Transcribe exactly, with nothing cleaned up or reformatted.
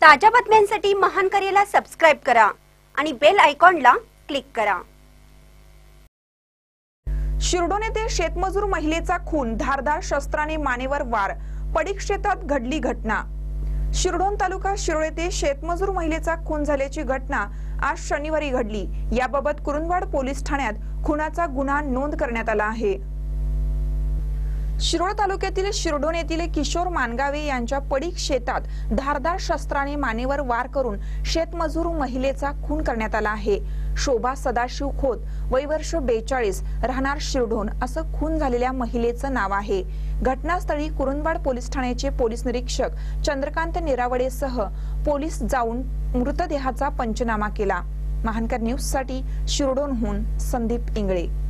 ताज्या बातम्यांसाठी महान करेला सबस्क्राइब करा आणि बेल आयकॉनला क्लिक करा। शिरडोन येथे शेतमजूर महिलेचा खून, धारदार शस्त्राने मानेवर वार, पडीक शेतात घडली घटना। शिरडोन तालुका शिरोळ येथे शेतमजूर महिलेचा खून झाल्याची घटना आज शनिवारी घडली। याबाबत कुरुंदवाड पोलीस ठाण्यात खुनाचा गुन्हा नोंद करण्यात आला आहे। शिरोळ तालुक्यातील शिरडोन येथील किशोर मानगावे यांच्या पडीक शेतात धारदार शस्त्राने मानेवर वार करून शेतमजूर महिलेचा खून करण्यात आला आहे। शोभा सदाशिव खोत, वय वर्ष बेचाळीस, राहणार शिरडोन असं खून झालेल्या महिलेचं नाव आहे। घटनास्थळी कुरुंदवाड पोलीस ठाण्याचे पोलीस निरीक्षक चंद्रकांत निरावडेसह पोलीस जाऊन मृतदेहाचा पंचनामा केला। महानकर न्यूज साठी शिरडोनहून संदीप इंगळे।